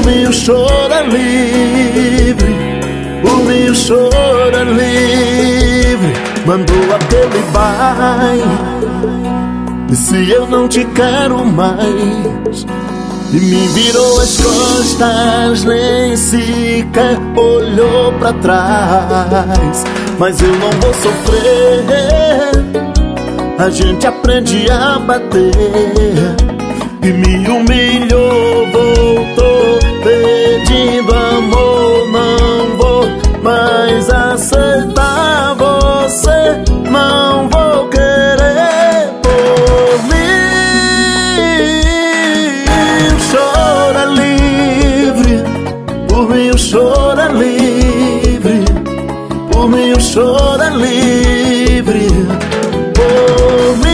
Por mim o choro é livre, por mim o choro é livre. Mandou aquele bye, e se eu não te quero mais? E me virou as costas, nem sequer olhou pra trás. Mas eu não vou sofrer, a gente aprende a bater. E me humilhou, voltou pedindo amor. Não vou mais aceitar você, não vou querer por mim. O choro é livre, por mim o choro é livre, por mim o choro é livre, por mim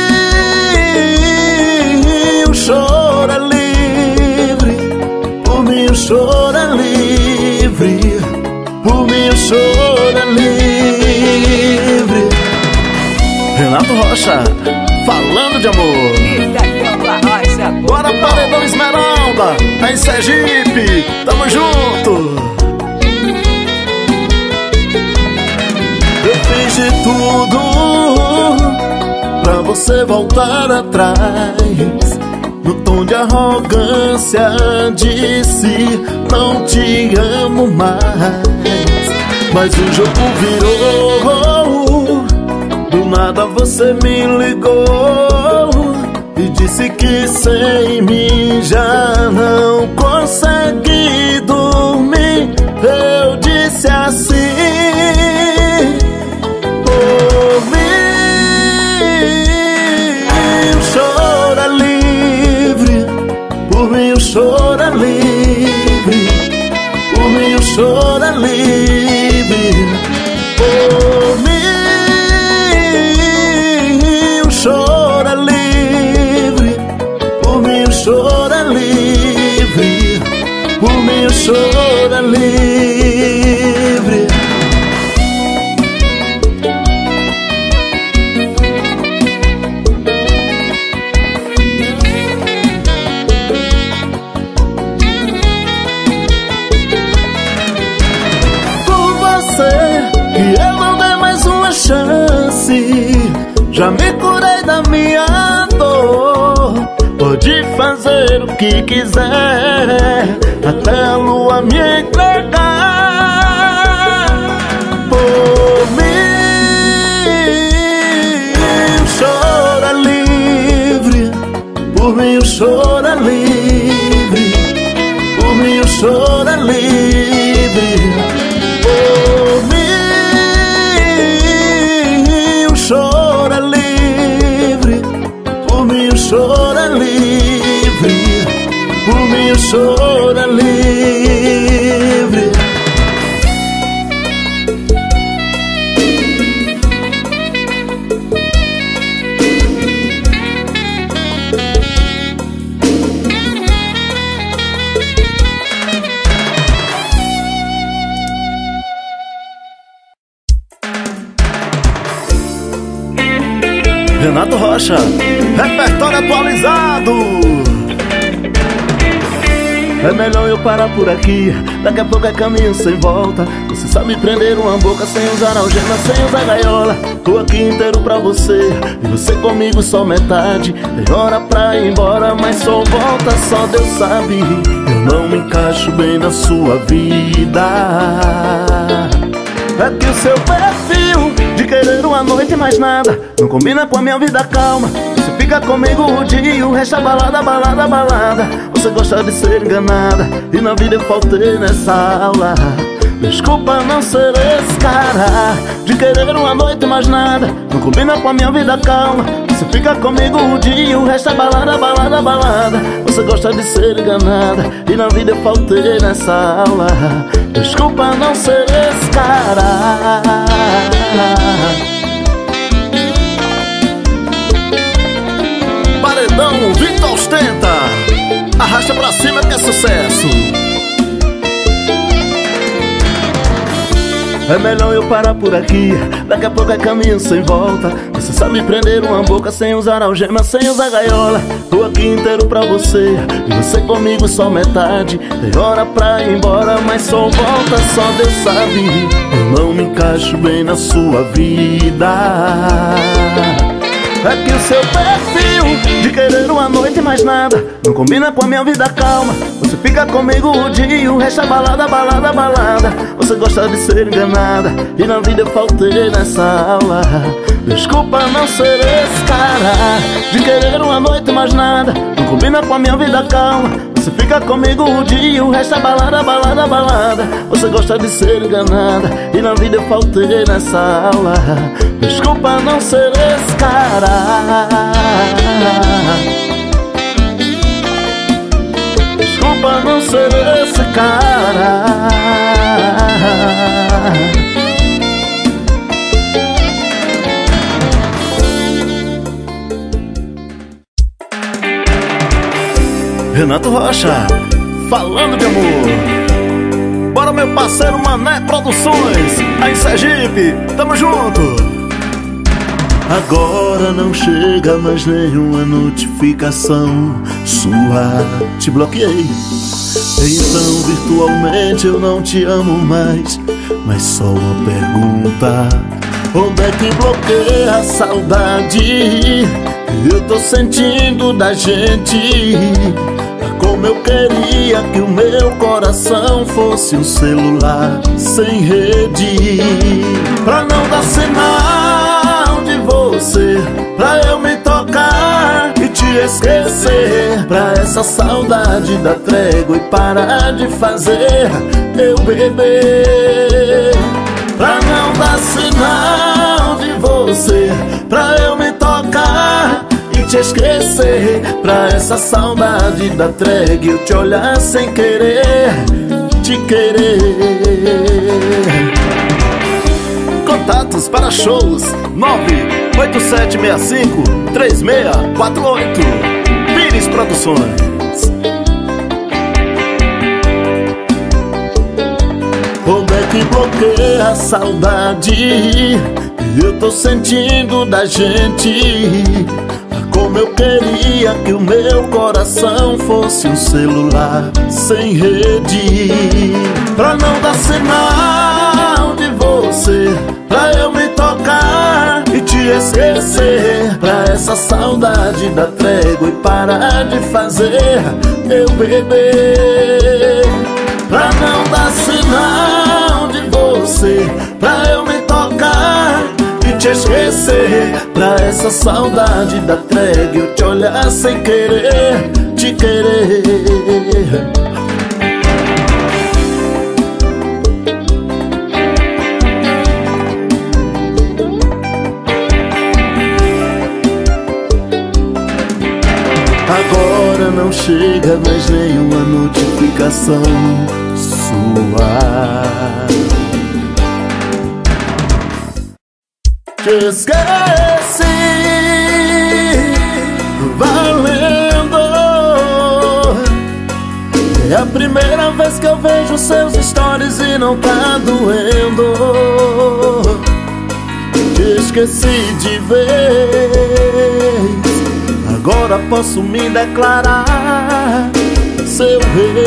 o choro é livre, por mim o choro é livre, por mim o choro é livre. Renato Rocha, falando de amor. Bora Paredão Esmeralda, em Sergipe, tamo junto. Eu fiz de tudo pra você voltar atrás. No tom de arrogância disse: não te amo mais. Mas o jogo virou, do nada você me ligou e disse que sem mim já não consegui dormir. Eu disse assim: por mim o choro é livre, por mim o choro é livre, por mim o choro é livre, por mim o choro é livre, por mim o choro é livre, por mim o choro é livre. E eu não dei mais uma chance, já me curei da minha dor. Pode fazer o que quiser, até a lua me entregar. Por mim o choro é livre, por mim o choro é livre, por mim o choro é livre, por mim o choro é livre, por mim o choro é livre, por mim o choro é livre. Renato Rocha, repertório atualizado. É melhor eu parar por aqui, daqui a pouco é caminho sem volta. Você sabe prender uma boca sem usar algema, sem usar gaiola. Tô aqui inteiro pra você, e você comigo só metade. Tem hora pra ir embora, mas só volta, só Deus sabe. Eu não me encaixo bem na sua vida. É que o seu perfil de querer uma noite e mais nada não combina com a minha vida calma. Você fica comigo o dia e o resto é balada, balada, balada. Você gosta de ser enganada e na vida eu faltei nessa aula. Desculpa não ser esse cara de querer uma noite e mais nada não combina com a minha vida calma. Você fica comigo o dia e o resto é balada, balada, balada. Você gosta de ser enganada e na vida eu faltei nessa aula. Desculpa não ser esse cara. Paredão Vitor Ostenta, arrasta pra cima que é sucesso. É melhor eu parar por aqui, daqui a pouco é caminho sem volta. Você sabe prender uma boca sem usar algema, sem usar gaiola. Tô aqui inteiro pra você, e você comigo só metade. Tem hora pra ir embora, mas só volta, só Deus sabe. Eu não me encaixo bem na sua vida. É que o seu perfil de querer uma noite e mais nada não combina com a minha vida calma. Você fica comigo o dia e o resto é balada, balada, balada. Você gosta de ser enganada e na vida eu faltei nessa aula. Desculpa não ser esse cara de querer uma noite e mais nada não combina com a minha vida calma. Você fica comigo o dia e o resto é balada, balada, balada. Você gosta de ser enganada e na vida eu faltei nessa aula. Desculpa não ser esse cara. Desculpa não ser esse cara. Renato Rocha, falando de amor. Bora meu parceiro Mané Produções, aí em Sergipe, tamo junto. Agora não chega mais nenhuma notificação sua, te bloqueei. Então virtualmente eu não te amo mais. Mas só uma pergunta: onde é que bloqueia a saudade? Eu tô sentindo da gente. Como eu queria que o meu coração fosse um celular sem rede, pra não dar sinal de você, pra eu me tocar e te esquecer, pra essa saudade dar trégua e parar de fazer eu beber, pra não dar sinal de você, pra eu me tocar e te esquecer, pra essa saudade da trégua eu te olhar sem querer, te querer. Contatos para shows 98765-3648 Pires Produções. Onde é que bloqueia a saudade? Eu tô sentindo da gente. Como eu queria que o meu coração fosse um celular sem rede, pra não dar sinal de você, pra eu me tocar e te esquecer, pra essa saudade dar trégua e parar de fazer eu beber, pra não dar sinal de você, pra eu me tocar e te esquecer, pra essa saudade da trégua eu te olhar sem querer, te querer. Agora não chega mais nenhuma notificação sua. Te esqueci, valendo. É a primeira vez que eu vejo seus stories e não tá doendo. Te esqueci de vez. Agora posso me declarar seu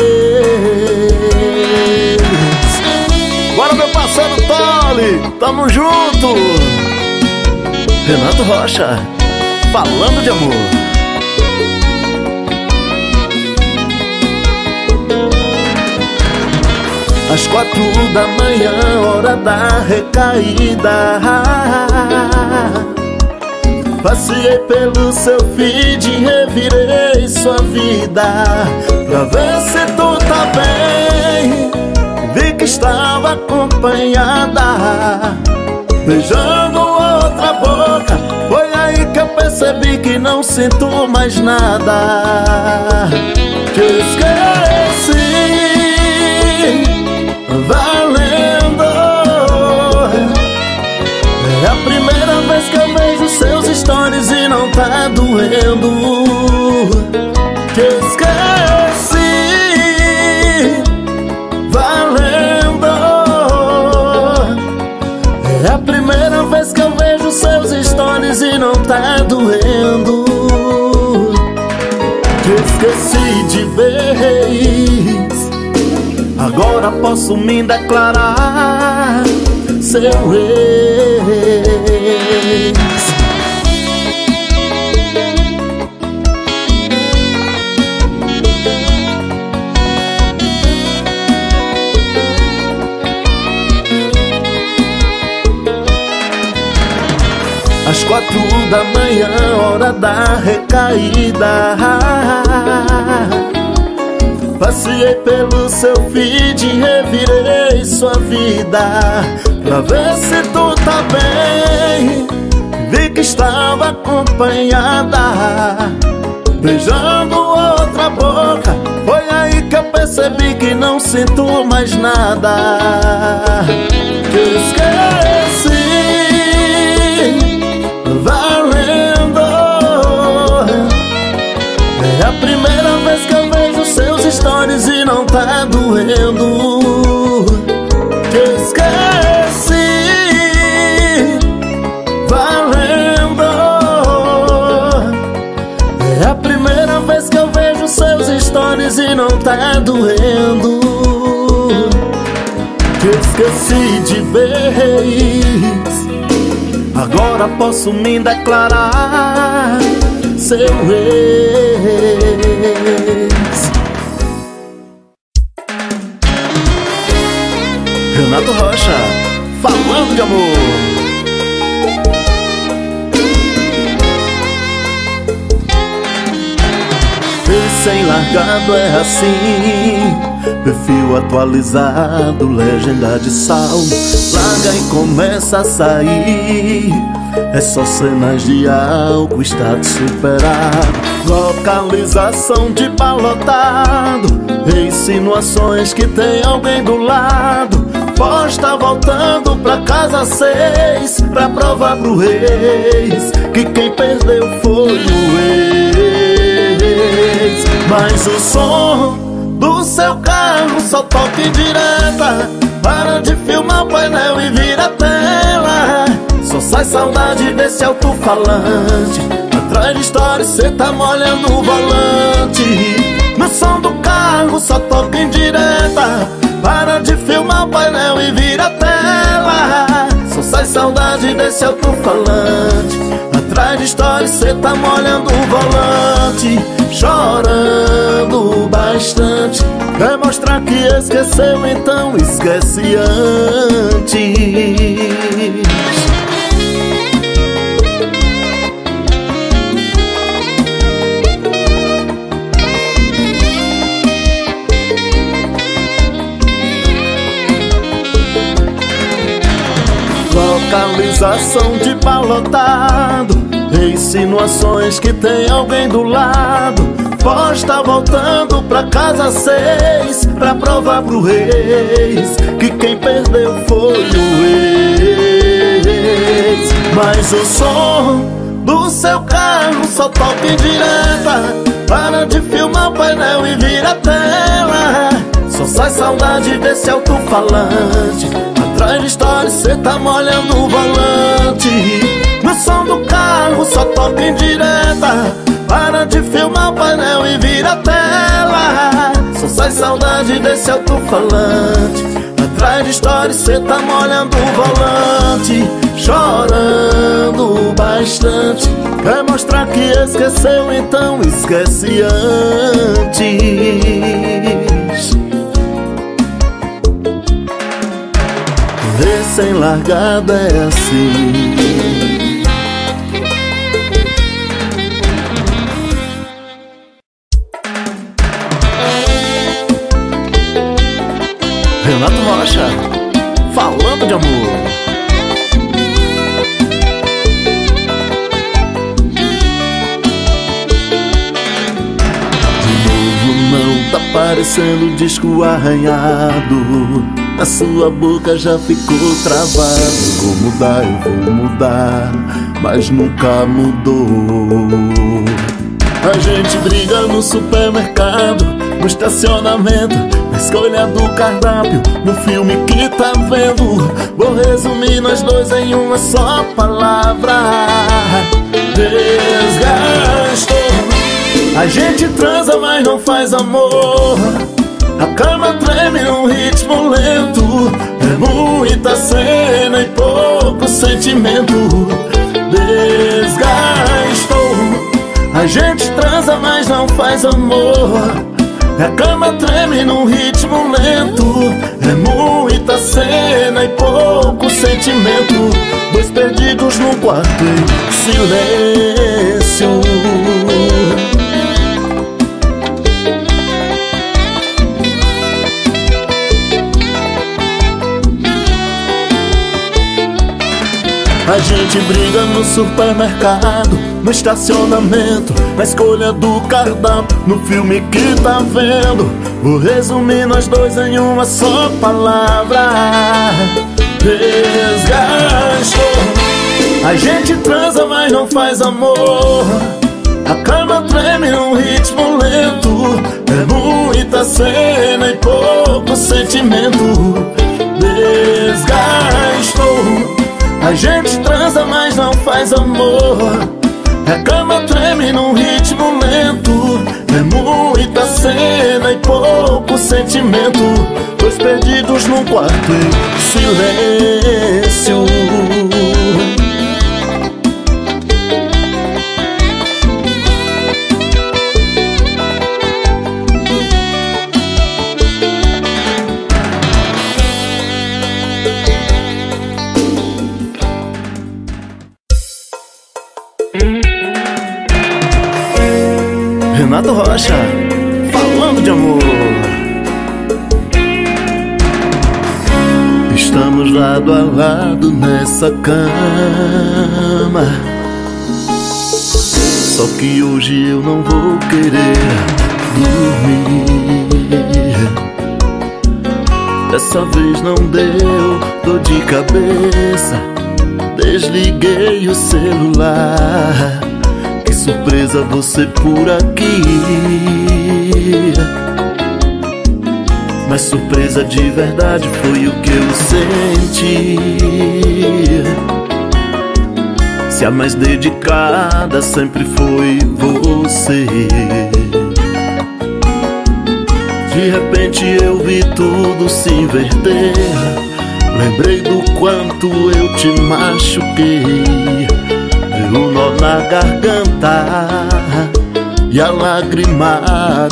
rei. Bora meu parceiro Tolly, tamo junto. Renato Rocha, falando de amor. Às 4 da manhã, hora da recaída, passei pelo seu feed e revirei sua vida pra ver se tu tá bem. Vi que estava acompanhada, beijando outra boca. Foi aí que eu percebi que não sinto mais nada. Te esqueci, valendo. É a primeira vez que eu vejo seus stories e não tá doendo. Te esqueci, valendo. Agora posso me declarar seu ex. Às 4 da manhã, hora da recaída, passei pelo seu feed e revirei sua vida pra ver se tu tá bem. Vi que estava acompanhada, beijando outra boca. Foi aí que eu percebi que não sinto mais nada. Te esqueci, valendo. É a primeira vez que eu vejo seus stories e não tá doendo. Te esqueci, valendo. É a primeira vez que eu vejo seus stories e não tá doendo. Te esqueci de vez. Agora posso me declarar seu ex. Renato Rocha, falando de amor. Recém-largado é assim, perfil atualizado, legenda de saldo. Larga e começa a sair, é só cenas de álcool, estado superado. Localização de balotado, insinuações que tem alguém do lado. Posta voltando pra casa 6, pra provar pro ex que quem perdeu foi o ex. Mas o som do seu carro só toca em direta. Para de filmar o painel e vira a tela. Só sai saudade desse alto-falante. Atrás de história cê tá molhando o volante. No som do carro só toca em direta. Para de filmar o painel e vira a tela. Só sai saudade desse alto-falante. Atrás de história cê tá molhando o volante. Chorando bastante. Quer mostrar que esqueceu, então esquece antes. Localização de balotado, insinuações que tem alguém do lado. Posta voltando pra casa 6, pra provar pro ex que quem perdeu foi o ex. Mas o som do seu carro só toca em direta. Para de filmar o painel e vira a tela. Só sai saudade desse alto-falante. Atrás de história cê tá molhando o volante. No som do carro só toca em direta. Para de filmar o painel e vira a tela. Só sai saudade desse alto-falante. Atrás de história cê tá molhando o volante. Chorando bastante. Quer mostrar que esqueceu, então esquece antes. Recém-largada é assim. Renato Rocha, falando de amor. De novo não tá parecendo um disco arranhado. A sua boca já ficou travada. Vou mudar, eu vou mudar, mas nunca mudou. A gente briga no supermercado, no estacionamento, na escolha do cardápio, no filme que tá vendo. Vou resumir nós dois em uma só palavra: desgastou. A gente transa, mas não faz amor. A cama treme num ritmo lento. É muita cena e pouco sentimento. Desgastou. A gente transa, mas não faz amor. A cama treme num ritmo lento. É muita cena e pouco sentimento. Dois perdidos num quarto em silêncio. A gente briga no supermercado, no estacionamento, na escolha do cardápio, no filme que tá vendo. Vou resumir nós dois em uma só palavra: desgastou. A gente transa, mas não faz amor. A cama treme num ritmo lento. É muita cena e pouco sentimento. Desgastou. A gente transa, mas não faz amor. A cama treme num ritmo lento. É muita cena e pouco sentimento. Dois perdidos num quarto em silêncio. Renato Rocha, falando de amor. Estamos lado a lado nessa cama. Só que hoje eu não vou querer dormir. Dessa vez não deu dor de cabeça. Desliguei o celular. Que surpresa você por aqui. Mas surpresa de verdade foi o que eu senti. Se a mais dedicada sempre foi você. De repente eu vi tudo se inverter. Lembrei do quanto eu te machuquei. Deu um nó na garganta e a lágrima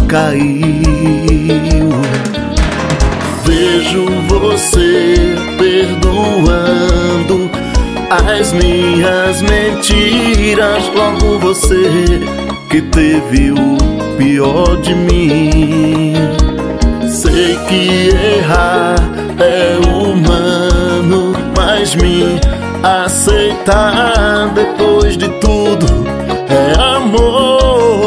caiu. Vejo você perdoando as minhas mentiras. Logo você que teve o pior de mim. Sei que errar é humano, mas me aceitar depois de tudo é amor.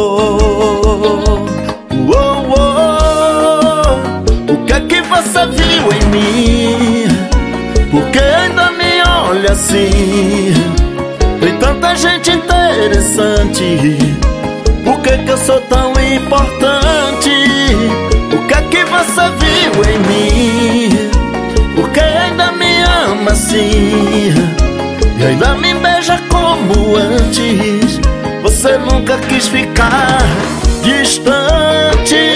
O que é que você viu em mim? Por que ainda me olha assim? Tem tanta gente interessante. Por que que eu sou tão importante? O que é que você viu em mim? Por que ainda me ama assim? E ainda me beija como antes. Você nunca quis ficar distante.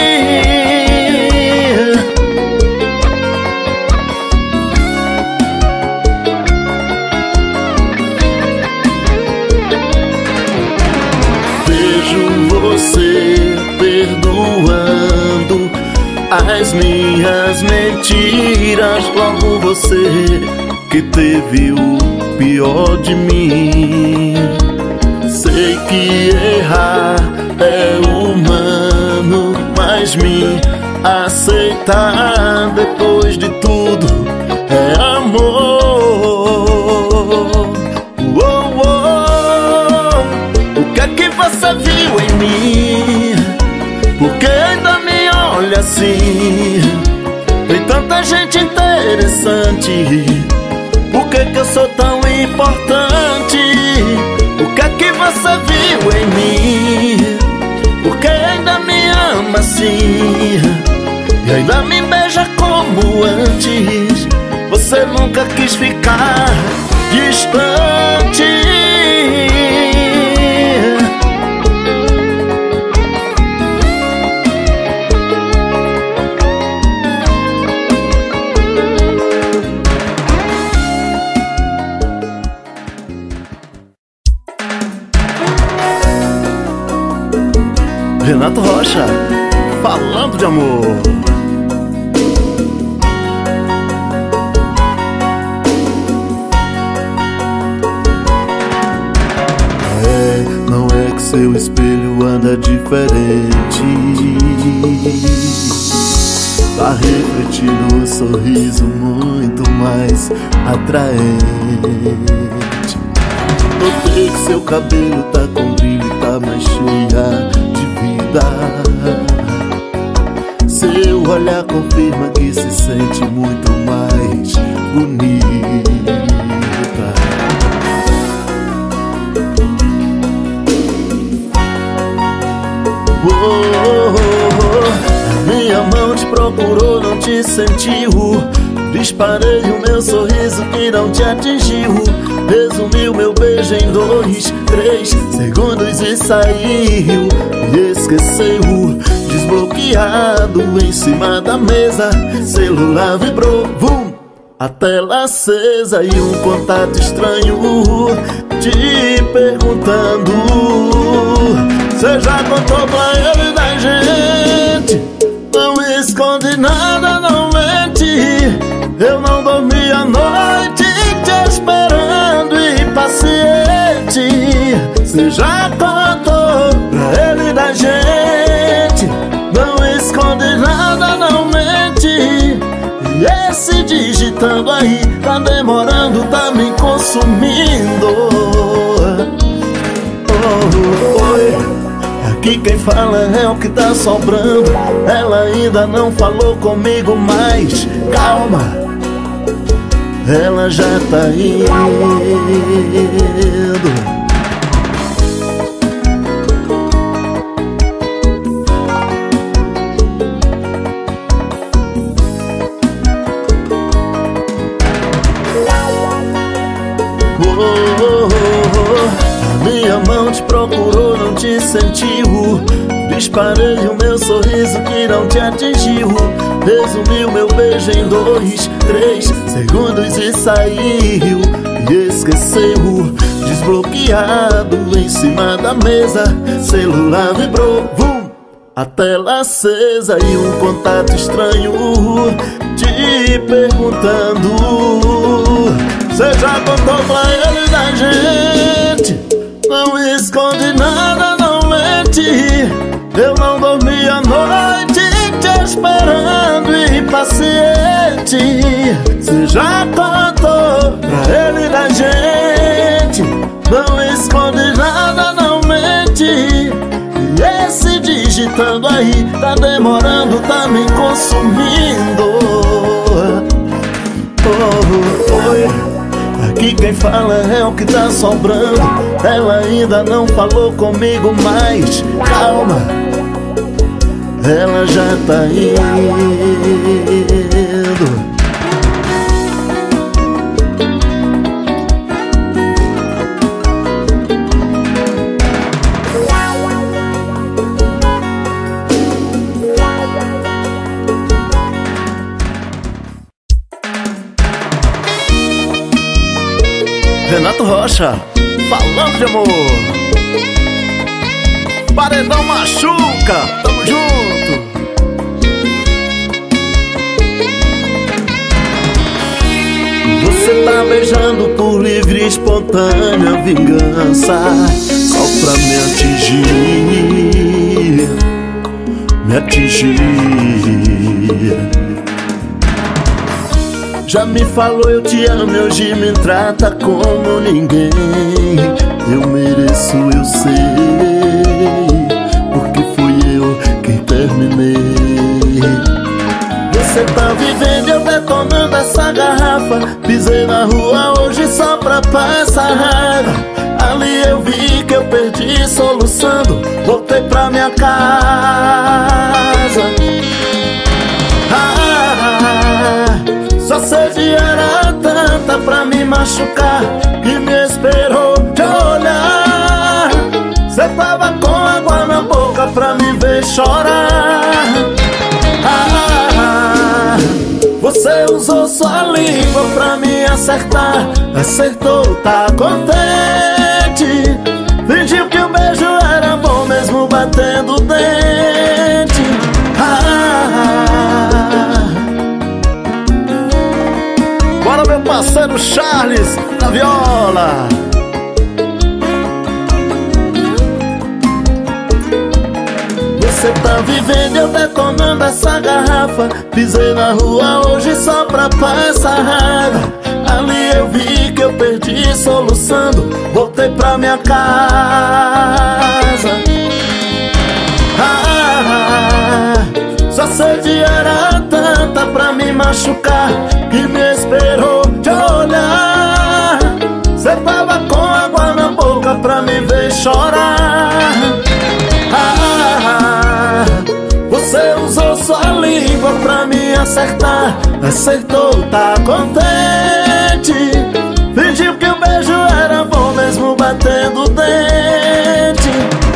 Vejo você perdoando as minhas mentiras. Logo você que teve o pior de mim. Sei que errar é humano, mas me aceitar depois de tudo é amor. O que é que você viu em mim? Por que ainda me olha assim? Tem tanta gente interessante. Por que que eu sou tão importante? O que é que você viu em mim? Por que ainda me ama assim? E ainda me beija como antes. Você nunca quis ficar distante. Renato Rocha, falando de amor. Não é que seu espelho anda diferente, tá refletindo um sorriso muito mais atraente. Notei que seu cabelo tá com brilho e tá mais cheia de vida. Seu olhar confirma que se sente muito mais bonita. Minha mão te procurou, não te sentiu. Disparei o meu sorriso que não te atingiu. Resumiu meu beijo em 2, 3 segundos e saiu. E esqueceu, desbloqueado em cima da mesa. Celular vibrou, vum, a tela acesa e um contato estranho te perguntando: cê já contou pra ele da gente? Não esconde nada, não mente. Eu não dormi a noite te esperando, impaciente. Cê já contou pra ele da gente? Não esconde nada, não mente. E esse digitando aí tá demorando, tá me consumindo. Aqui quem fala é o que tá sobrando. Ela ainda não falou comigo, mas calma, ela já tá indo. Minha mão te procurou, não te sentiu. Disparei o meu sorriso que não te atingiu. Resumiu meu beijo em 2, 3 segundos e saiu. E esqueceu, desbloqueado em cima da mesa. Celular vibrou, vum, a tela acesa e um contato estranho te perguntando: cê já contou pra ele da gente? Não esconde nada, não mente. Eu não dormi a noite te esperando, impaciente. Cê já contou pra ele da gente? Não esconde nada, não mente. E esse digitando aí tá demorando, tá me consumindo. Aqui quem fala é o que tá sobrando. Ela ainda não falou comigo, mas calma, ela já tá indo. Renato Rocha, falando de amor. Paredão machuca, tamo junto. Você tá beijando por livre e espontânea vingança, só pra me atingir, me atingir. Já me falou eu te amo, hoje me trata como ninguém. Eu mereço, eu sei, porque fui eu quem terminei. Você tá vivendo, eu detonando essa garrafa. Pisei na rua hoje só pra passar raiva. Ali eu vi que eu perdi soluçando, voltei pra minha casa. Sua sede era tanta pra me machucar, que me esperou te olhar. Cê tava com água na boca pra me ver chorar. Você usou sua língua pra me acertar. Acertou, tá contente. Fingiu que o beijo era bom mesmo batendo dente. tá vivendo eu detonando essa garrafa. Pisei na rua hoje só pra passar raiva. Ali eu vi que eu perdi soluçando, voltei pra minha casa. Sua sede era tanta pra me machucar, que me esperou de olhar. Cê tava com água na boca pra me ver chorar. Você usou sua língua pra me acertar, acertou, tá contente. Fingiu que o beijo era bom mesmo batendo dente.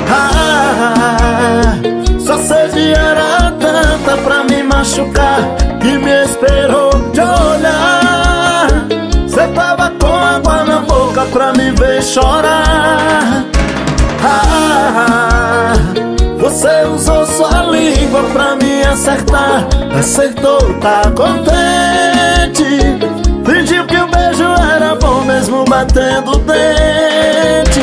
Sua sede era tanta pra me machucar, que me esperou de olhar. Cê tava com água na boca pra me ver chorar. Você usou sua língua pra me acertar, acertou, tá contente. Fingiu que o beijo era bom mesmo batendo dente.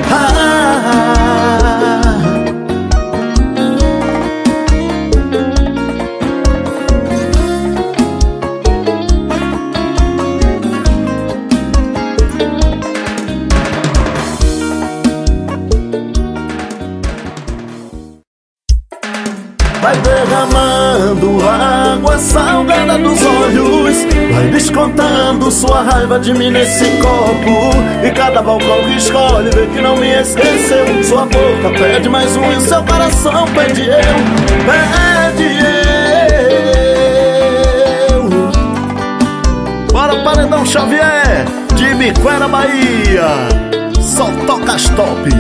Vai derramando água salgada dos olhos, vai descontando sua raiva de mim nesse copo. E cada balcão que escolhe vê que não me esqueceu. Sua boca pede mais um e o seu coração pede eu. Pede eu. Bora, Paredão Xavier, de Ibiquera, Bahia. Só toca as top.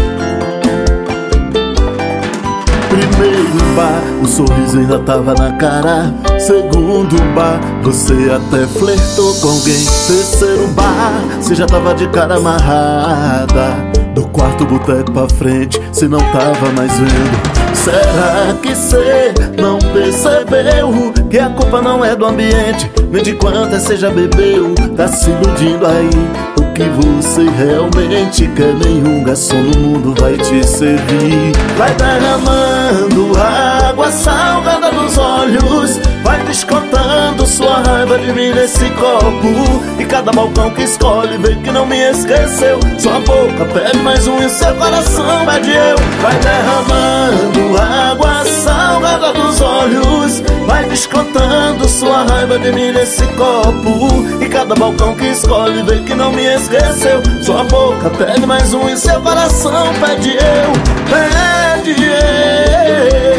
Primeiro bar, o sorriso ainda tava na cara. Segundo bar, você até flertou com alguém. Terceiro bar, você já tava de cara amarrada. Do quarto boteco pra frente, cê não tava mais vendo. Será que cê não percebeu que a culpa não é do ambiente, nem de quanto cê já bebeu? Tá se iludindo aí, o que você realmente quer? Nenhum garçom no mundo vai te servir. Vai derramando água salgada nos olhos, vai descontando sua raiva de mim nesse copo. E cada balcão que escolhe vê que não me esqueceu. Sua boca pede mais um e seu coração pede eu. Vai derramando água salgada dos olhos, vai descontando sua raiva de mim nesse copo. E cada balcão que escolhe vê que não me esqueceu. Sua boca pede mais um e seu coração pede eu. Pede eu.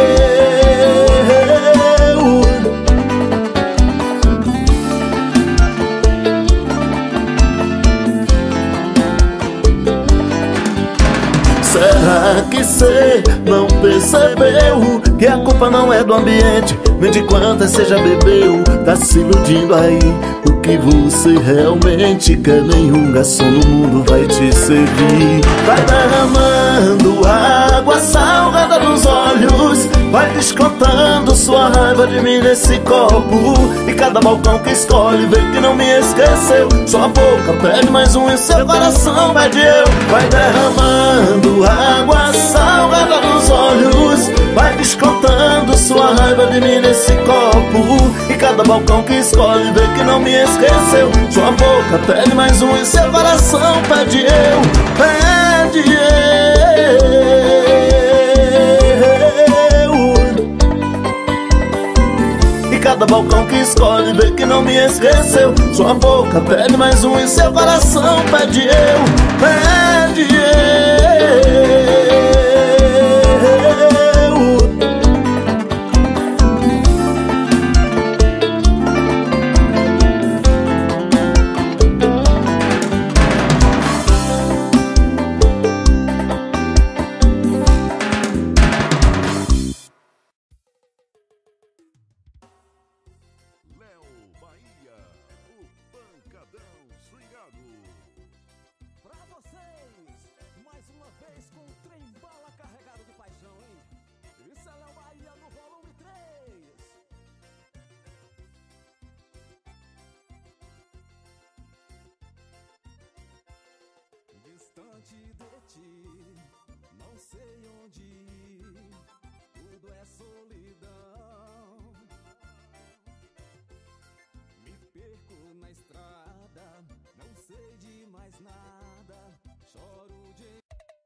Será que cê não percebeu que a culpa não é do ambiente, nem de quantas cê já bebeu? Tá se iludindo aí, o que você realmente quer? Nenhum garçom no mundo vai te servir. Vai derramando água salgada nos olhos, vai descontando sua raiva de mim nesse copo. E cada balcão que escolhe vê que não me esqueceu. Sua boca pede mais um e seu coração pede eu. Vai derramando água salgada nos olhos, vai descontando sua raiva de mim nesse copo. E cada balcão que escolhe vê que não me esqueceu. Sua boca pede mais um e seu coração pede eu. Pede eu. E cada balcão que escolhe vê que não me esqueceu. Sua boca pede mais um e seu coração pede eu. Pede eu. Distante de ti, não sei onde ir. tudo é solidão. Me perco na estrada, não sei de mais nada, choro de...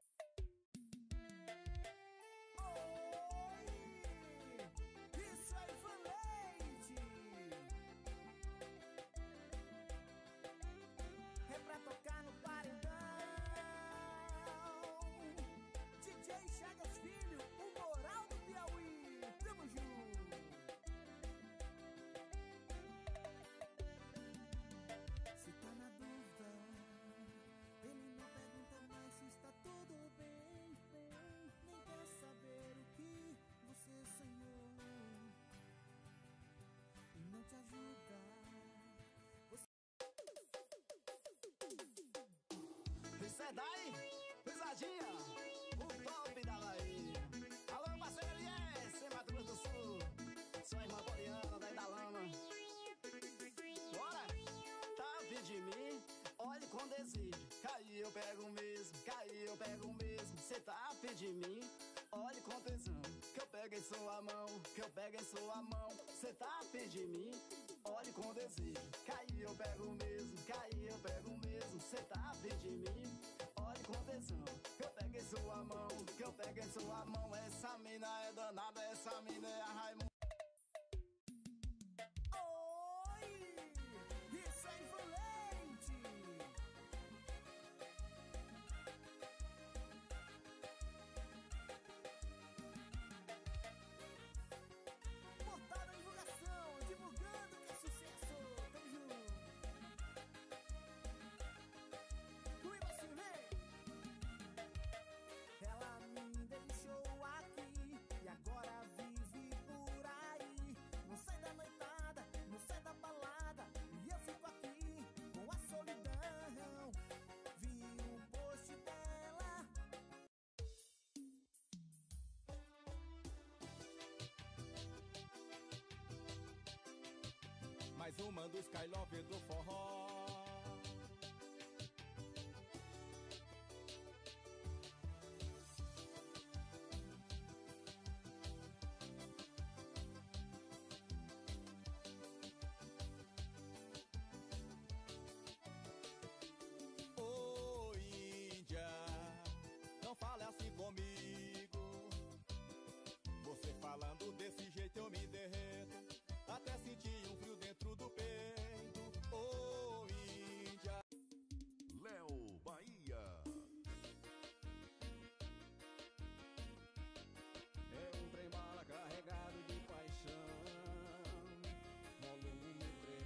Isso é daí, pisadinha, o top da Bahia. Alô, parceiro Elias, Mato Grosso do Sul. Sua irmã Poliana, daí da Lama. Bora! Tá vindo de mim, olhe com desejo. Cai eu pego mesmo, cai eu pego mesmo. Cê tá afim de mim, olhe com tesão. Que eu pego em sua mão, que eu pego em sua mão. Cê tá afim de mim, olhe com desejo. Cai eu pego mesmo, cai eu pego mesmo. Cê tá afim de mim, olhe com tesão. Que eu pego em sua mão, que eu pego em sua mão. Essa mina é danada, essa mina é a Raimundo. Oi, isso é influente. Portal da divulgação, divulgando que é sucesso. Tamo junto. Comigo assim, vem. Ela me deixou aqui e agora vive por aí. Não sai da noitada, não sai da balada, e eu fico aqui com a solidão. Vi um post dela. Mais uma do Skylove do forró. Ô Índia, não fale assim comigo. Você falando desse jeito eu me derreto. Até senti um frio dentro do peito. Ô Índia. Léo Bahia. É um trem-bala carregado de paixão. Volume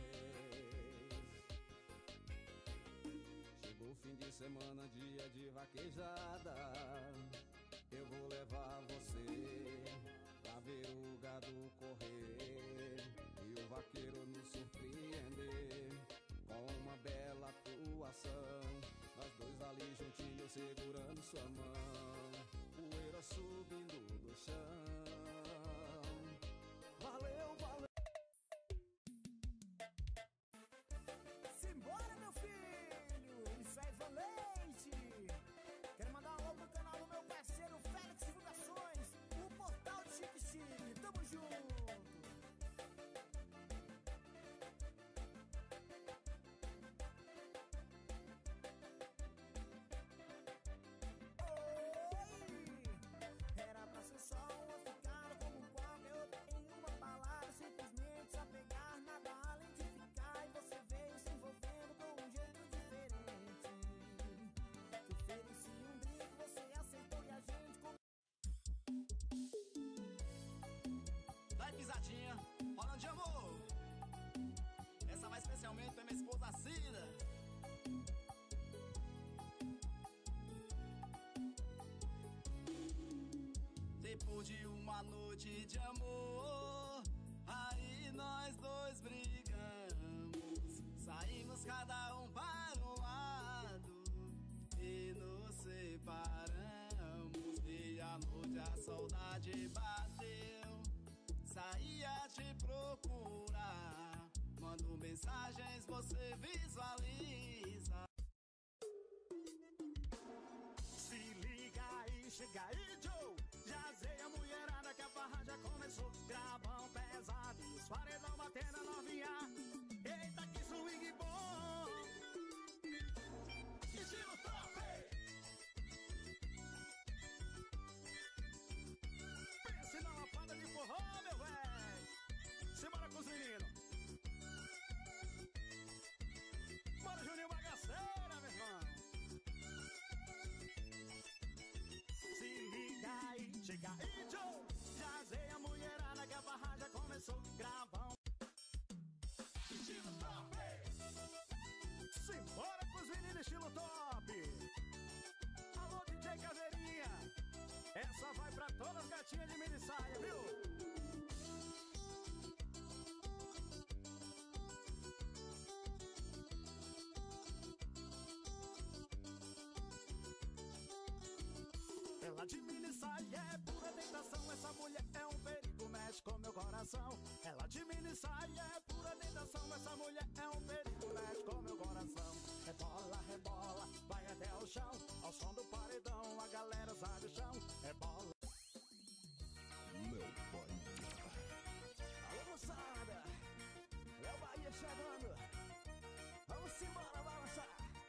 3. Chegou o fim de semana, dia de vaquejada. Eu vou levar você pra ver o gado correr e o vaqueiro nos surpreender com uma bela atuação. Nós dois ali juntinhos segurando sua mão, poeira subindo do chão. Valeu, valeu. Simbora, meu filho, isso aí, valente. Quero mandar um alô pro canal do meu parceiro Félix Divulgações, o portal de Chique Chique. Tamo junto. Era pra ser só uma ficada como qualquer outra em uma balada, simplesmente só pegar, nada além de ficar. E você veio se envolvendo com um jeito diferente. Te ofereci um drink, você aceitou e a gente Vai pisadinha, falando de amor. Essa vai especialmente pra minha esposa Cida. Depois de uma noite de amor, aí nós dois brigamos. Saímos cada um para um lado e nos separamos. E à noite a saudade bateu, saí a te procurar. Mando mensagens, você visualiza. se liga aí, chega aí, Joe. Já sei a mulherada que barra já começou. Gravão pesado e os paredão batendo a novinha. Eita, que swing bom. Estilo top. Pense na lapada de forró, meu velho. Simbora com os meninos. Bora, Juninho Bagaceira, meu irmão. Se liga aí, chega aí, Joe. Jazei a mulherada que a barra já começou. Gravão. Estilo top. Simbora com os meninos estilo top. Alô, DJ Caveirinha. Essa vai pra todas as gatinhas de mini saia, viu? Ela de mini saia é pura tentação. Essa mulher é um perigo, mexe com meu coração. Ela de mini saia é pura tentação. Essa mulher é um perigo, mexe com meu coração. Rebola, rebola, vai até o chão. Ao som do paredão, a galera sabe o chão. Rebola. Léo Bahia. Alô, moçada, Léo Bahia chegando. Vamos embora balançar.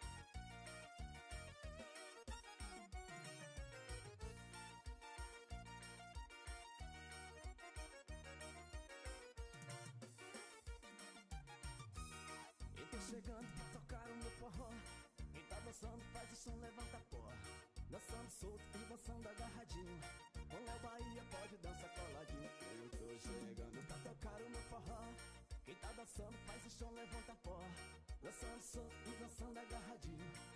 E tô chegando pra tocar o meu forró. Quem tá dançando faz o som, levanta a porra. Dançando solto e dançando agarradinho. Com Léo Bahia pode dançar coladinho. Eu tô chegando pra tocar o meu forró. Quem tá dançando faz o som, levanta a porra. Dançando solto e dançando agarradinho.